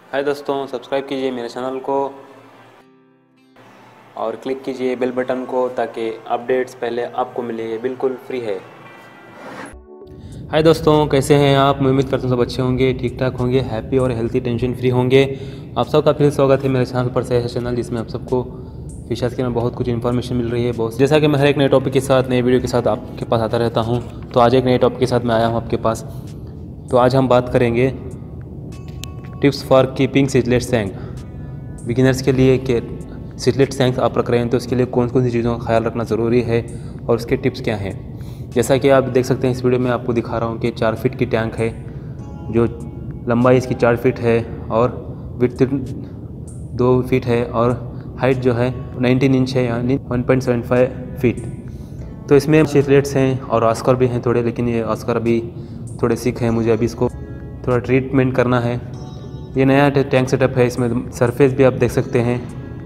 हाय दोस्तों, सब्सक्राइब कीजिए मेरे चैनल को और क्लिक कीजिए बेल बटन को ताकि अपडेट्स पहले आपको मिले। ये बिल्कुल फ्री है। हाय दोस्तों, कैसे हैं आप? मैं उम्मीद करता हूँ सब अच्छे होंगे, ठीक ठाक होंगे, हैप्पी और हेल्थी, टेंशन फ्री होंगे। आप सबका फिर स्वागत है मेरे चैनल पर, सही चैनल जिसमें आप सबको फिशर्स के में बहुत कुछ इन्फॉर्मेशन मिल रही है। बहुत जैसा कि मैं हर एक नए टॉपिक के साथ, नए वीडियो के साथ आपके पास आता रहता हूँ, तो आज एक नए टॉपिक के साथ मैं आया हूँ आपके पास। तो आज हम बात करेंगे tips for keeping cichlids tank. Beginners के लिए कि सिचलेट्स टैंक आप रख रहे हैं तो इसके लिए कौन कौन सी चीज़ों का ख्याल रखना ज़रूरी है और उसके टिप्स क्या हैं। जैसा कि आप देख सकते हैं इस वीडियो में आपको दिखा रहा हूँ कि 4 फीट की टैंक है, जो लंबाई इसकी 4 फीट है और विड्थ 2 फीट है और हाइट जो है 19 इंच है, यानी 1.75 फीट। तो इसमें सिचलेट्स हैं और ऑस्कर भी हैं थोड़े, लेकिन ये ऑस्कर अभी थोड़े सिक हैं, मुझे अभी इसको थोड़ा ट्रीटमेंट करना है। ये नया टैंक सेटअप है, इसमें सरफेस भी आप देख सकते हैं।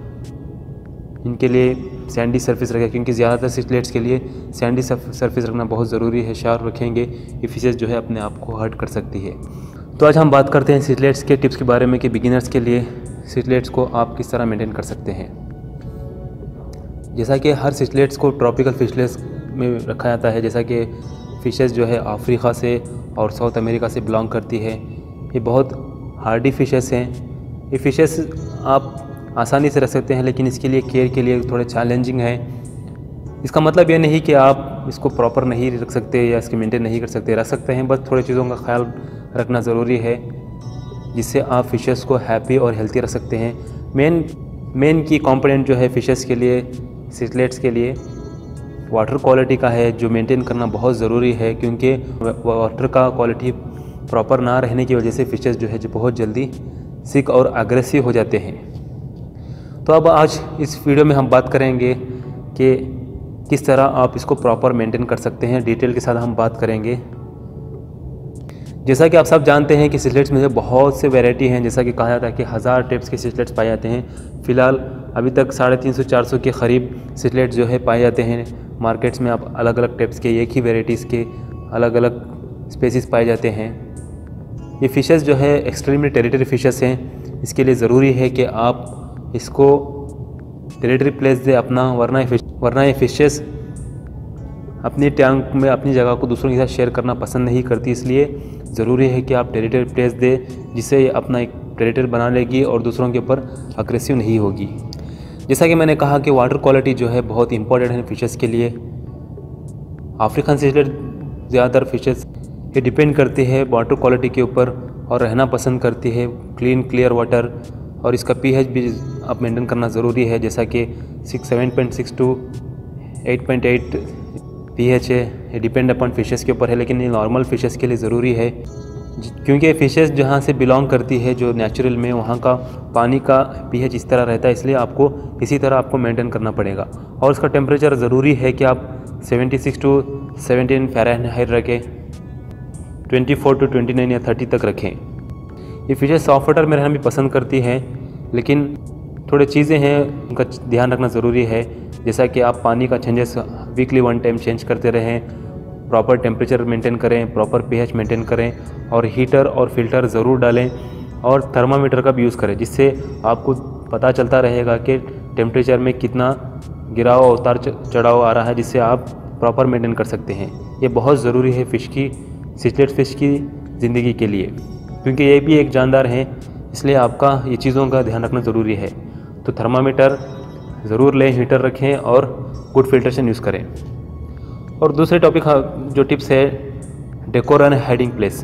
इनके लिए सैंडी सरफेस रखें क्योंकि ज़्यादातर सिचलेट्स के लिए सैंडी सरफेस रखना बहुत ज़रूरी है। शार्प रखेंगे ये फिशेस जो है अपने आप को हर्ट कर सकती है। तो आज हम बात करते हैं सिचलेट्स के टिप्स के बारे में कि बिगिनर्स के लिए सिचलेट्स को आप किस तरह मेंटेन कर सकते हैं। जैसा कि हर सिचलेट्स को ट्रॉपिकल फिशलेस में रखा जाता है, जैसा कि फ़िशेस जो है अफ्रीका से और साउथ अमेरिका से बिलोंग करती है। ये बहुत हार्डी फिशेस हैं। ये फिशेस आप आसानी से रख सकते हैं, लेकिन इसके लिए केयर के लिए थोड़े चैलेंजिंग है। इसका मतलब ये नहीं कि आप इसको प्रॉपर नहीं रख सकते या इसके मेंटेन नहीं कर सकते, रख सकते हैं, बस थोड़ी चीज़ों का ख्याल रखना ज़रूरी है जिससे आप फिशेस को हैप्पी और हेल्थी रख सकते हैं। मेन की कंपोनेंट जो है फिशेस के लिए, सिचलेट्स के लिए वाटर क्वालिटी का है, जो मेंटेन करना बहुत ज़रूरी है, क्योंकि वाटर का क्वालिटी प्रॉपर ना रहने की वजह से फिशेस जो है जो बहुत जल्दी सिक और अग्रेसिव हो जाते हैं। तो अब आज इस वीडियो में हम बात करेंगे कि किस तरह आप इसको प्रॉपर मेंटेन कर सकते हैं। डिटेल के साथ हम बात करेंगे। जैसा कि आप सब जानते हैं कि सिचलेट्स में बहुत से वैरायटी हैं, जैसा कि कहा जाता है कि 1000 टाइप्स के सिचलेट्स पाए जाते हैं। फ़िलहाल अभी तक 350-400 के करीब सिचलेट्स जो है पाए जाते हैं मार्केट्स में। आप अलग अलग टाइप्स के, एक ही वेराइटीज़ के अलग अलग स्पेसीज़ पाए जाते हैं। ये फ़िशेस जो है एक्सट्रीमली टेरिटरी फ़िशेस हैं। इसके लिए ज़रूरी है कि आप इसको टेरिटरी प्लेस दे अपना, वरना ये फिशेस अपनी टैंक में अपनी जगह को दूसरों के साथ शेयर करना पसंद नहीं करती। इसलिए ज़रूरी है कि आप टेरिटरी प्लेस दे जिससे ये अपना एक टेरिटरी बना लेगी और दूसरों के ऊपर अग्रेसिव नहीं होगी। जैसा कि मैंने कहा कि वाटर क्वालिटी जो है बहुत इंपॉर्टेंट है फिशेस के लिए। अफ्रीकन सिचलेट ज़्यादातर फिशेस ये डिपेंड करती है वाटर क्वालिटी के ऊपर और रहना पसंद करती है क्लीन क्लियर वाटर, और इसका पीएच भी आप मेंटेन करना ज़रूरी है। जैसा कि 7.6 to 8.8 पीएच है। ये डिपेंड अपन फिशेस के ऊपर है, लेकिन ये नॉर्मल फिशेस के लिए ज़रूरी है क्योंकि फिशेस जहाँ से बिलोंग करती है, जो नेचुरल में, वहाँ का पानी का पीएच इस तरह रहता है। इसलिए आपको इसी तरह आपको मेंटेन करना पड़ेगा। और उसका टेम्परेचर ज़रूरी है कि आप 76 to 17 फ़ारेनहाइट रखें, 24 to 29 या 30 तक रखें। ये फिशेस सॉफ्ट वाटर में रहना भी पसंद करती हैं, लेकिन थोड़े चीज़ें हैं उनका ध्यान रखना ज़रूरी है। जैसा कि आप पानी का चेंजेस वीकली 1 टाइम चेंज करते रहें, प्रॉपर टेम्परेचर मेंटेन करें, प्रॉपर पीएच मेंटेन करें, और हीटर और फिल्टर ज़रूर डालें, और थर्मामीटर का भी यूज़ करें, जिससे आपको पता चलता रहेगा कि टेम्परेचर में कितना गिराव उतार चढ़ाव आ रहा है, जिससे आप प्रॉपर मेंटेन कर सकते हैं। ये बहुत ज़रूरी है सिचलेट फ़िश की ज़िंदगी के लिए, क्योंकि ये भी एक जानदार हैं। इसलिए आपका ये चीज़ों का ध्यान रखना ज़रूरी है। तो थर्मामीटर ज़रूर लें, हीटर रखें और गुड फिल्ट्रेशन यूज़ करें। और दूसरे टॉपिक जो टिप्स है, डेकोर एंड हाइडिंग प्लेस।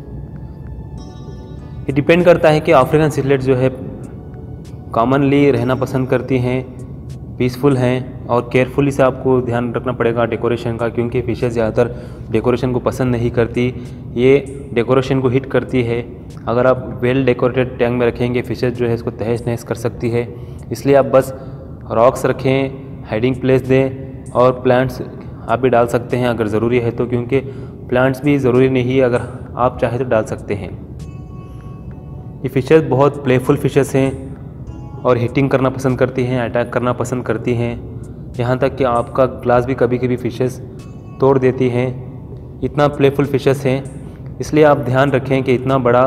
ये डिपेंड करता है कि अफ्रीकन सिचलेट जो है कॉमनली रहना पसंद करती हैं, पीसफुल हैं, और केयरफुली से आपको ध्यान रखना पड़ेगा डेकोरेशन का, क्योंकि फिशेस ज़्यादातर डेकोरेशन को पसंद नहीं करती। ये डेकोरेशन को हिट करती है। अगर आप वेल डेकोरेटेड टैंक में रखेंगे, फिशेस जो है इसको तहस नहस कर सकती है। इसलिए आप बस रॉक्स रखें, हाइडिंग प्लेस दें, और प्लांट्स आप भी डाल सकते हैं अगर ज़रूरी है तो, क्योंकि प्लांट्स भी ज़रूरी नहीं है, अगर आप चाहें तो डाल सकते हैं। ये फिशेस बहुत प्लेफुल फिशेस हैं और हिटिंग करना पसंद करती हैं, अटैक करना पसंद करती हैं, यहाँ तक कि आपका ग्लास भी कभी कभी फिशेस तोड़ देती हैं। इतना प्लेफुल फिशेस हैं, इसलिए आप ध्यान रखें कि इतना बड़ा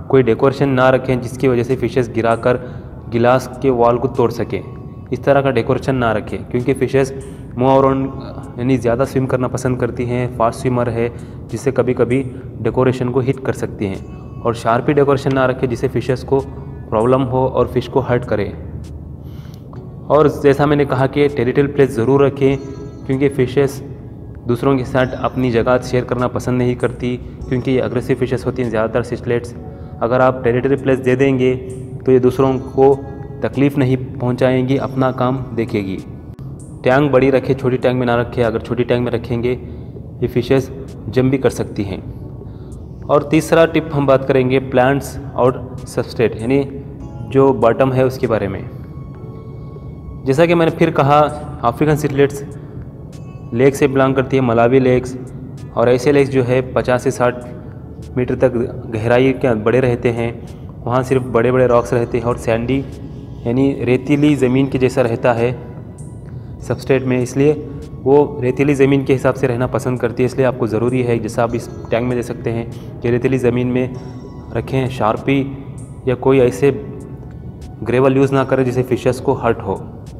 कोई डेकोरेशन ना रखें जिसकी वजह से फिशेस गिराकर गिलास के वॉल को तोड़ सकें। इस तरह का डेकोरेशन ना रखें, क्योंकि फिशेस मूव अराउंड यानी ज़्यादा स्विम करना पसंद करती हैं, फास्ट स्विमर है, जिससे कभी कभी डेकोरेशन को हिट कर सकती हैं। और शार्पी डेकोरेशन ना रखें जिससे फिशेस को प्रॉब्लम हो और फिश को हर्ट करे। और जैसा मैंने कहा कि टेरिटरी प्लेस ज़रूर रखें, क्योंकि फिशेस दूसरों के साथ अपनी जगह शेयर करना पसंद नहीं करती, क्योंकि ये अग्रेसिव फिशेस होती हैं ज़्यादातर सिचलेट्स। अगर आप टेरिटरी प्लेस दे देंगे तो ये दूसरों को तकलीफ़ नहीं पहुंचाएंगी, अपना काम देखेगी। टैंक बड़ी रखें, छोटी टैंक में ना रखें। अगर छोटी टैंक में रखेंगे ये फिशेस जंप भी कर सकती हैं। और तीसरा टिप हम बात करेंगे प्लांट्स और सबस्ट्रेट यानी जो बॉटम है उसके बारे में। जैसा कि मैंने फिर कहा, अफ्रीकन सिचलिड्स लेक से बिलोंग करती है, मलावी लेक्स। और ऐसे लेक्स जो है 50 से 60 मीटर तक गहराई के बड़े रहते हैं। वहाँ सिर्फ बड़े बड़े रॉक्स रहते हैं और सैंडी यानी रेतीली ज़मीन के जैसा रहता है सबस्ट्रेट में, इसलिए वो रेतीली ज़मीन के हिसाब से रहना पसंद करती है। इसलिए आपको ज़रूरी है, जैसा आप इस टैंक में दे सकते हैं, कि रेतीली ज़मीन में रखें। शार्पी या कोई ऐसे ग्रेवल यूज़ ना करें जिससे फिशेस को हर्ट हो।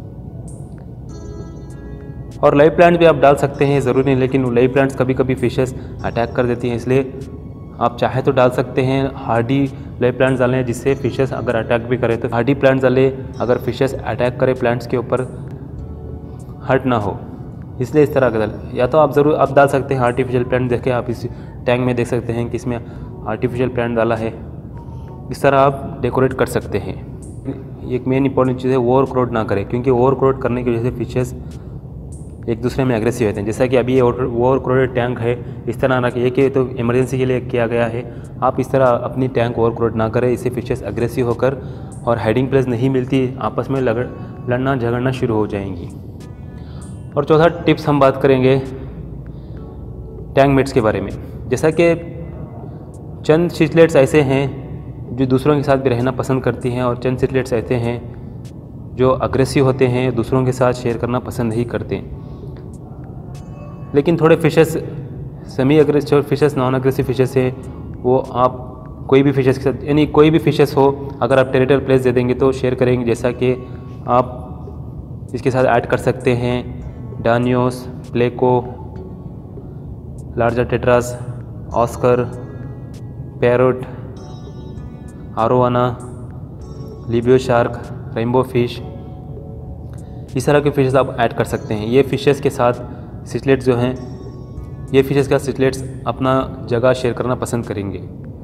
और लाइव प्लांट्स भी आप डाल सकते हैं, ज़रूरी नहीं, लेकिन लाइव प्लांट्स कभी कभी फिशेस अटैक कर देती हैं, इसलिए आप चाहे तो डाल सकते हैं। हार्डी लाइव प्लांट्स डालें जिससे फिशेस अगर अटैक भी करे तो हार्डी प्लांट्स डालें, अगर फिशेस अटैक करे प्लांट्स के ऊपर हर्ट ना हो, इसलिए इस तरह का डालें। या तो आप डाल सकते हैं आर्टिफिशियल प्लांट। देखें आप इस टैंक में देख सकते हैं कि इसमें आर्टिफिशियल प्लांट डाला है। इस तरह आप डेकोरेट कर सकते हैं। एक मेन इंपॉर्टेंट चीज़ है ओवर क्राउड ना करें, क्योंकि ओवर क्राउड करने की वजह से फिशेस एक दूसरे में एग्रेसिव होते हैं। जैसा कि अभी ये ओवर क्राउडेड टैंक है, इस तरह ना कि ये तो इमरजेंसी के लिए किया गया है। आप इस तरह अपनी टैंक ओवर क्राउड ना करें, इससे फिशेस एग्रेसिव होकर और हाइडिंग प्लेस नहीं मिलती, आपस में लड़ना झगड़ना शुरू हो जाएंगी। और चौथा टिप्स हम बात करेंगे टैंक मेट्स के बारे में। जैसा कि चंद सिचलेट्स ऐसे हैं जो दूसरों के साथ भी रहना पसंद करती हैं, और चंद सिचलेट्स ऐसे हैं जो अग्रेसिव होते हैं, दूसरों के साथ शेयर करना पसंद नहीं करते। लेकिन थोड़े fishes semi aggressive fishes, non aggressive fishes है, वो आप कोई भी फिशेस के साथ यानी कोई भी फिशेस हो, अगर आप टेरिटरी प्लेस दे देंगे तो शेयर करेंगे। जैसा कि आप इसके साथ ऐड कर सकते हैं danios, pleco, larger tetras, oscar, parrot, arowana, labeo shark, rainbow fish, इस तरह के फिशेस आप ऐड कर सकते हैं। ये फिशेस के साथ सिचलेट्स जो हैं, ये फिशेस का सिचलेट्स अपना जगह शेयर करना पसंद करेंगे।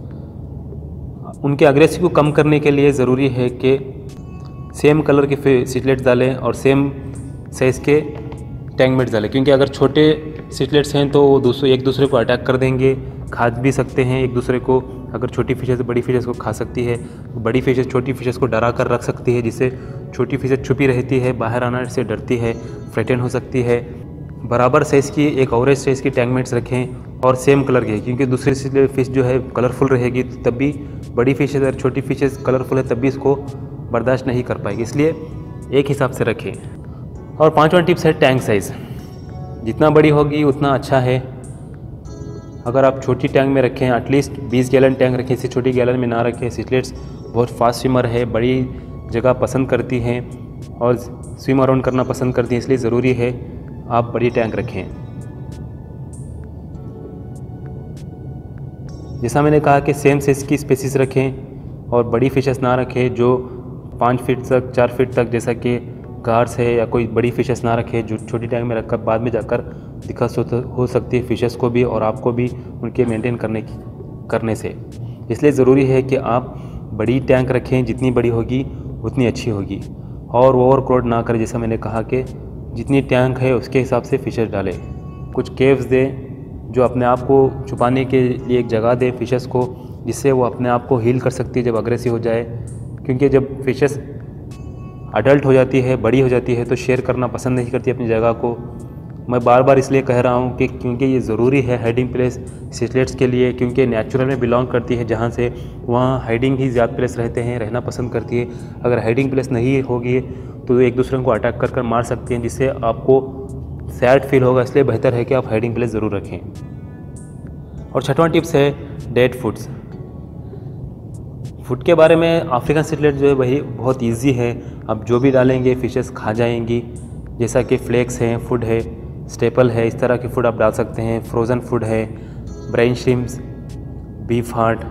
उनके एग्रेसिव को कम करने के लिए ज़रूरी है कि सेम कलर के सिचलेट्स डालें और सेम साइज़ के टैंक मेट्स डालें, क्योंकि अगर छोटे सिचलेट्स हैं तो वो एक दूसरे को अटैक कर देंगे, खा भी सकते हैं एक दूसरे को। अगर छोटी फिशेस बड़ी फिशेस को खा सकती है, बड़ी फिशेस छोटी फिशेस को डरा कर रख सकती है, जिससे छोटी फिशेस छुपी रहती है, बाहर आना से डरती है, फ्रेटन हो सकती है। बराबर साइज़ की एक एवरेज साइज़ की टैंक मेट्स रखें और सेम कलर के, क्योंकि दूसरी फिश जो है कलरफुल रहेगी, तब भी बड़ी फिशेस और छोटी फिशेस कलरफुल है तब भी इसको बर्दाश्त नहीं कर पाएगी, इसलिए एक हिसाब से रखें। और पांचवा टिप्स है टैंक साइज़। जितना बड़ी होगी उतना अच्छा है। अगर आप छोटी टैंक में रखें, एटलीस्ट 20 गैलन टैंक रखें, इससे छोटी गैलन में ना रखें। सिचलेट्स बहुत फास्ट स्विमर है, बड़ी जगह पसंद करती हैं और स्विम अराउंड करना पसंद करती हैं, इसलिए ज़रूरी है आप बड़ी टैंक रखें। जैसा मैंने कहा कि सेम साइज़ की स्पेसीज रखें और बड़ी फिशेस ना रखें जो 5 फीट तक 4 फीट तक, जैसा कि गार्स है, या कोई बड़ी फिशेस ना रखें जो छोटी टैंक में रखकर बाद में जाकर दिक्कत हो सकती है फिशेस को भी और आपको भी उनके मेंटेन करने से। इसलिए ज़रूरी है कि आप बड़ी टैंक रखें, जितनी बड़ी होगी उतनी अच्छी होगी, और ओवर क्राउड ना करें। जैसा मैंने कहा कि जितनी टैंक है उसके हिसाब से फिशेस डालें। कुछ केव्स दें जो अपने आप को छुपाने के लिए एक जगह दें फिशेस को, जिससे वो अपने आप को हील कर सकती है जब अग्रेसिव हो जाए। क्योंकि जब फिशेस अडल्ट हो जाती है, बड़ी हो जाती है, तो शेयर करना पसंद नहीं करती अपनी जगह को। मैं बार बार इसलिए कह रहा हूँ कि क्योंकि ये ज़रूरी है हाइडिंग प्लेस सिचलेट्स के लिए, क्योंकि नेचुरल में बिलोंग करती है जहाँ से, वहाँ हाइडिंग ही ज़्यादा प्लेस रहते हैं, रहना पसंद करती है। अगर हाइडिंग प्लेस नहीं होगी तो एक दूसरे को अटैक कर मार सकती हैं, जिससे आपको सैड फील होगा। इसलिए बेहतर है कि आप हाइडिंग प्लेस ज़रूर रखें। और छठवां टिप्स है डेड फूड्स। फूड के बारे में अफ्रीकन सिचलिड जो है वही बहुत इजी है। आप जो भी डालेंगे फिशेस खा जाएंगी, जैसा कि फ्लेक्स हैं, फूड है, स्टेपल है, इस तरह के फूड आप डाल सकते हैं। फ्रोज़न फूड है, ब्रेन श्रिम्प्स, बीफ हार्ट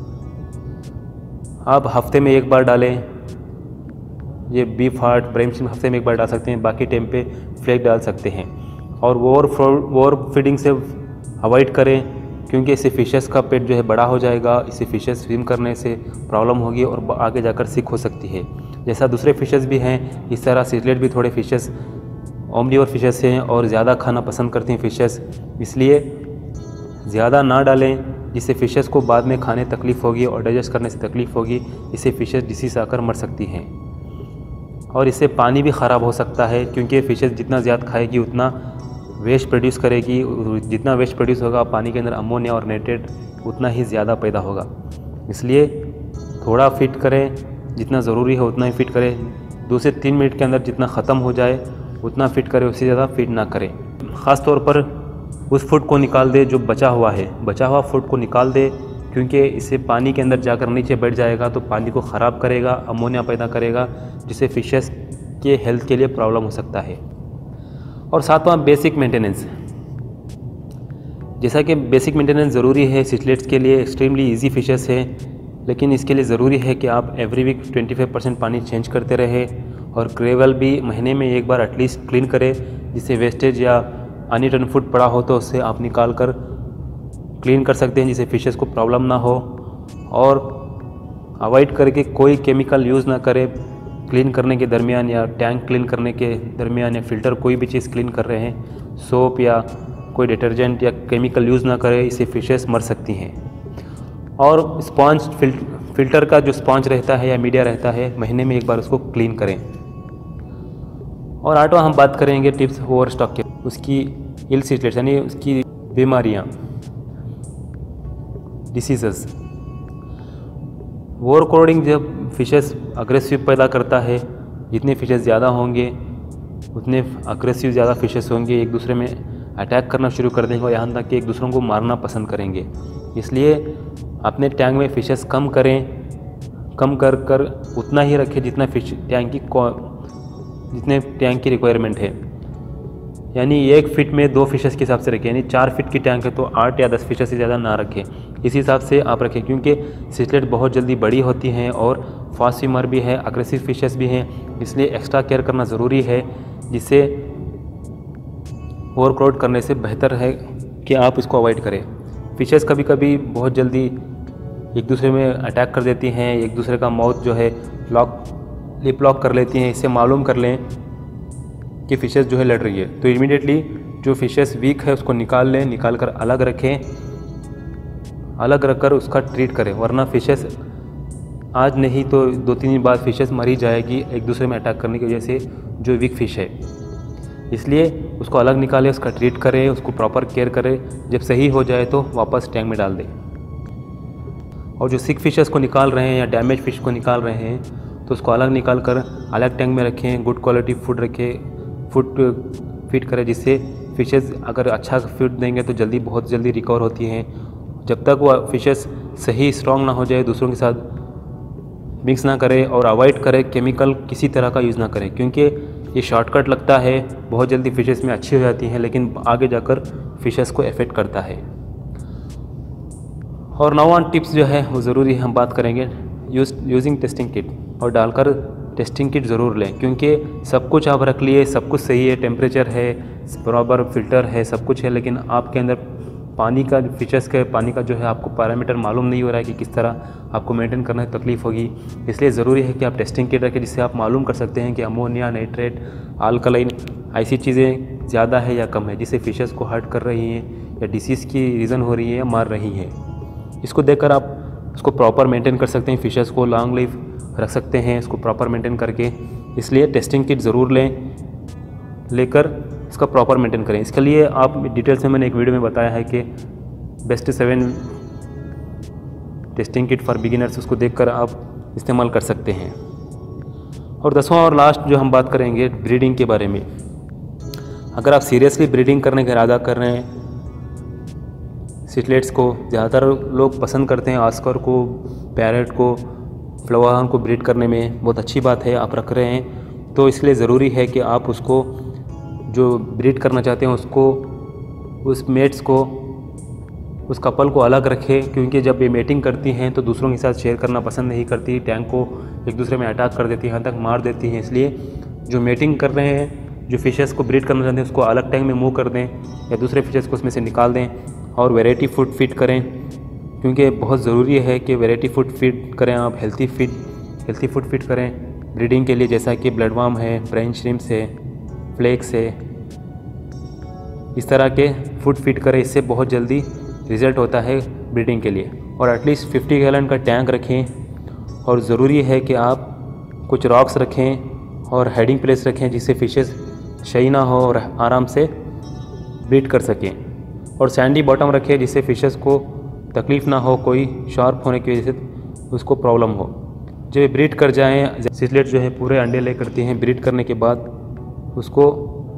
आप हफ्ते में एक बार डालें। ये बीफ हार्ट, ब्रेन श्रिम्प हफ्ते में एक बार डाल सकते हैं, बाकी टाइम पे फ्लेक डाल सकते हैं। और ओवर फीडिंग से अवॉइड करें, क्योंकि इससे फिशेस का पेट जो है बड़ा हो जाएगा, इससे फिशेस स्विम करने से प्रॉब्लम होगी और आगे जाकर सिक हो सकती है। जैसा दूसरे फिशेस भी हैं, इस तरह सिचलिड भी थोड़े फिशेस ओमनिवोर फिशेस हैं और ज़्यादा खाना पसंद करती हैं फिशेस, इसलिए ज़्यादा ना डालें, जिससे फिशेस को बाद में खाने तकलीफ़ होगी और डाइजेस्ट करने से तकलीफ़ होगी। इससे फिशेस डिसीज़ आकर मर सकती हैं और इससे पानी भी ख़राब हो सकता है, क्योंकि फिशेस जितना ज़्यादा खाएगी उतना वेस्ट प्रोड्यूस करेगी। जितना वेस्ट प्रोड्यूस होगा पानी के अंदर अमोनिया और नाइट्रेट उतना ही ज़्यादा पैदा होगा। इसलिए थोड़ा फीड करें, जितना ज़रूरी है उतना ही फीड करें। 2 से 3 मिनट के अंदर जितना ख़त्म हो जाए उतना फीड करें, उससे ज़्यादा फीड ना करें। ख़ास तौर पर उस फूड को निकाल दे जो बचा हुआ है, बचा हुआ फूड को निकाल दे, क्योंकि इससे पानी के अंदर जाकर नीचे बैठ जाएगा तो पानी को ख़राब करेगा, अमोनिया पैदा करेगा, जिससे फिशेस के हेल्थ के लिए प्रॉब्लम हो सकता है। और सातवां बेसिक मेंटेनेंस, जैसा कि बेसिक मेंटेनेंस ज़रूरी है सिचलिड्स के लिए। एक्सट्रीमली इजी फिशेस है, लेकिन इसके लिए ज़रूरी है कि आप एवरी वीक 25% पानी चेंज करते रहें और क्रेवल भी महीने में एक बार एटलीस्ट क्लीन करें, जिससे वेस्टेज या अनइटन फूड पड़ा हो तो उससे आप निकाल कर क्लीन कर सकते हैं, जिससे फिशेस को प्रॉब्लम ना हो। और अवॉइड करके कोई केमिकल यूज़ ना करें क्लीन करने के दरमियान, या टैंक क्लीन करने के दरमियान, या फ़िल्टर कोई भी चीज़ क्लीन कर रहे हैं, सोप या कोई डिटर्जेंट या केमिकल यूज़ ना करें, इससे फिशेस मर सकती हैं। और स्पॉन्ज फ़िल्टर का जो स्पॉन्ज रहता है या मीडिया रहता है, महीने में एक बार उसको क्लीन करें। और 8वां हम बात करेंगे टिप्स ओवर स्टॉक के, उसकी इल सिचलिड्स यानी उसकी बीमारियाँ, डिसीज़ेस। ओवरक्राउडिंग जब फिशेस अग्रेसिव पैदा करता है, जितने फिशेस ज़्यादा होंगे उतने अग्रेसिव ज़्यादा फिशेस होंगे, एक दूसरे में अटैक करना शुरू कर देंगे और यहाँ तक कि एक दूसरों को मारना पसंद करेंगे। इसलिए अपने टैंक में फिशेस कम करें, कम कर कर उतना ही रखें जितना जितने टैंक की रिक्वायरमेंट है। यानी 1 फीट में 2 फिशेस के हिसाब से रखें, यानी 4 फीट की टैंक है तो 8 या 10 फिशेस से ज़्यादा ना रखें, इस हिसाब से आप रखें। क्योंकि सिचलिड बहुत जल्दी बड़ी होती हैं और फास्ट स्विमर भी है, अग्रेसिव फिशेस भी हैं, इसलिए एक्स्ट्रा केयर करना ज़रूरी है, जिससे ओवरक्राउड करने से बेहतर है कि आप इसको अवॉइड करें। फिशेस कभी कभी बहुत जल्दी एक दूसरे में अटैक कर देती हैं, एक दूसरे का माउथ जो है लिप लॉक कर लेती हैं। इससे मालूम कर लें कि फिशेस जो है लड़ रही है, तो इमीडिएटली जो फिशेस वीक है उसको निकाल लें, निकाल कर अलग रखें, अलग रखकर उसका ट्रीट करें, वरना फिशेस आज नहीं तो 2-3 दिन बाद फिशेस मरी जाएगी एक दूसरे में अटैक करने की वजह से, जो वीक फिश है। इसलिए उसको अलग निकालें, उसका ट्रीट करें, उसको प्रॉपर केयर करें, जब सही हो जाए तो वापस टैंक में डाल दें। और जो सिक फिशेस को निकाल रहे हैं या डैमेज फिश को निकाल रहे हैं तो उसको अलग निकाल कर अलग टैंक में रखें, गुड क्वालिटी फूड रखें, फूड फीड करें, जिससे फिशेस अगर अच्छा फीड देंगे तो बहुत जल्दी रिकवर होती हैं। जब तक वो फिशेस सही स्ट्रॉन्ग ना हो जाए दूसरों के साथ मिक्स ना करें और अवॉइड करें केमिकल किसी तरह का यूज़ ना करें, क्योंकि ये शॉर्टकट लगता है, बहुत जल्दी फिशेस में अच्छी हो जाती हैं लेकिन आगे जाकर फिशेस को इफ़ेक्ट करता है। और 9वां टिप्स जो है वो ज़रूरी है, हम बात करेंगे यूजिंग टेस्टिंग किट, और डालकर टेस्टिंग किट ज़रूर लें, क्योंकि सब कुछ आप रख लिए, सब कुछ सही है, टेम्परेचर है, बराबर फ़िल्टर है, सब कुछ है, लेकिन आपके अंदर पानी का फिशेस के पानी का जो है आपको पैरामीटर मालूम नहीं हो रहा है कि किस तरह आपको मेंटेन करने में तकलीफ़ होगी। इसलिए ज़रूरी है कि आप टेस्टिंग किट रखें, जिससे आप मालूम कर सकते हैं कि अमोनिया, नाइट्रेट, अल्कलाइन ऐसी चीज़ें ज़्यादा है या कम है, जिससे फिशेस को हर्ट कर रही हैं या डिसीज़ की रीज़न हो रही है या मार रही हैं। इसको देखकर आप उसको प्रॉपर मेंटेन कर सकते हैं, फिशेस को लॉन्ग लाइफ रख सकते हैं इसको प्रॉपर मेंटेन करके। इसलिए टेस्टिंग किट ज़रूर लेकर इसका प्रॉपर मेंटेन करें। इसके लिए आप डिटेल से मैंने एक वीडियो में बताया है कि best 7 testing kit for beginners, उसको देखकर आप इस्तेमाल कर सकते हैं। और 10वां और लास्ट जो हम बात करेंगे ब्रीडिंग के बारे में। अगर आप सीरियसली ब्रीडिंग करने का इरादा कर रहे हैं, सिचलिड्स को ज़्यादातर लोग पसंद करते हैं, ऑस्कर को, पैरेट को, फ्लावर को ब्रीड करने में बहुत अच्छी बात है, आप रख रहे हैं। तो इसलिए ज़रूरी है कि आप उसको जो ब्रीड करना चाहते हैं उसको, उस मेट्स को, उस कपल को अलग रखें, क्योंकि जब ये मेटिंग करती हैं तो दूसरों के साथ शेयर करना पसंद नहीं करती, टैंक को एक दूसरे में अटैक कर देती हैं, यहाँ तक मार देती हैं। इसलिए जो मेटिंग कर रहे हैं, जो फिशेस को ब्रीड करना चाहते हैं उसको अलग टैंक में मूव कर दें या दूसरे फिशेस को उसमें से निकाल दें और वैरायटी फूड फीड करें, क्योंकि बहुत ज़रूरी है कि वैरायटी फूड फीड करें आप, हेल्थी फूड फीड करें ब्रीडिंग के लिए, जैसा कि ब्लडवर्म है, ब्रेन श्रिम्प्स है, फ्लेक्स है, इस तरह के फूड फीड करें। इससे बहुत जल्दी रिज़ल्ट होता है ब्रीडिंग के लिए। और एटलीस्ट 50 गैलन का टैंक रखें और ज़रूरी है कि आप कुछ रॉक्स रखें और हेडिंग प्लेस रखें जिससे फिशेस सही ना हो और आराम से ब्रीड कर सकें, और सैंडी बॉटम रखें जिससे फिशेस को तकलीफ़ ना हो, कोई शार्प होने की वजह से उसको प्रॉब्लम हो। जब ब्रीड कर जाएँ, सिचलिड्स जो है पूरे अंडे ले करती हैं, ब्रीड करने के बाद उसको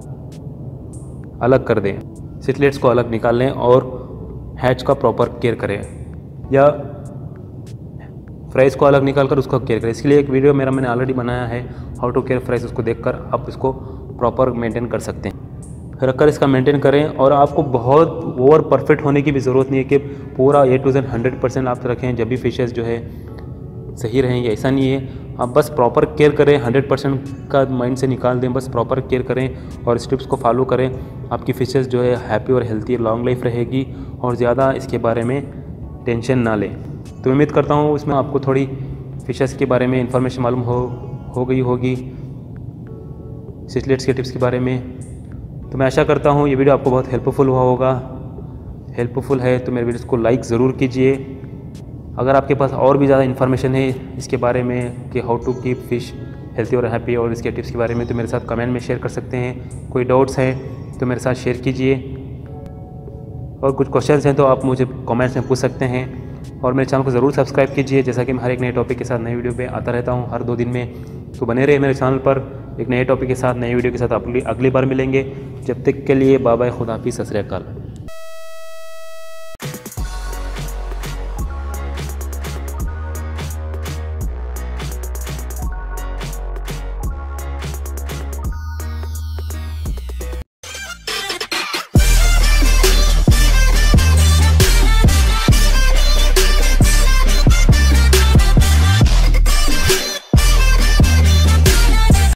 अलग कर दें, सिचलिड्स को अलग निकाल लें और हैच का प्रॉपर केयर करें, या फ्राइज़ को अलग निकाल कर उसको केयर करें। इसके लिए एक वीडियो मैंने ऑलरेडी बनाया है, हाउ टू केयर फ्राइज़, उसको देखकर आप इसको प्रॉपर मेंटेन कर सकते हैं। रखकर इसका मेंटेन करें, और आपको बहुत ओवर परफेक्ट होने की भी ज़रूरत नहीं है कि पूरा A to Z 100% आप रखें जब भी फिशेस जो है सही रहेंगे, ऐसा नहीं है। आप बस प्रॉपर केयर करें, 100% का माइंड से निकाल दें, बस प्रॉपर केयर करें और स्टेप्स को फॉलो करें। आपकी फिशेस जो है हैप्पी और हेल्थी लॉन्ग लाइफ रहेगी, और ज़्यादा इसके बारे में टेंशन ना लें। तो उम्मीद करता हूँ इसमें आपको थोड़ी फिशेस के बारे में इंफॉर्मेशन मालूम हो गई होगी, सिचलिड्स के टिप्स के बारे में। तो मैं आशा करता हूँ ये वीडियो आपको बहुत हेल्पफुल हुआ होगा। हेल्पफुल है तो मेरे वीडियोस को लाइक ज़रूर कीजिए। अगर आपके पास और भी ज़्यादा इन्फॉर्मेशन है इसके बारे में कि how to keep fish healthy और हैप्पी और इसके टिप्स के बारे में, तो मेरे साथ कमेंट में शेयर कर सकते हैं। कोई डाउट्स हैं तो मेरे साथ शेयर कीजिए, और कुछ क्वेश्चंस हैं तो आप मुझे कमेंट्स में पूछ सकते हैं। और मेरे चैनल को ज़रूर सब्सक्राइब कीजिए, जैसा कि मैं हर एक नए टॉपिक के साथ नई वीडियो पे आता रहता हूँ हर 2 दिन में। तो बने रहे मेरे चैनल पर, एक नए टॉपिक के साथ, नई वीडियो के साथ अगली बार मिलेंगे। जब तक के लिए बाय बाय, खुदा हाफिज़, सत श्री अकाल।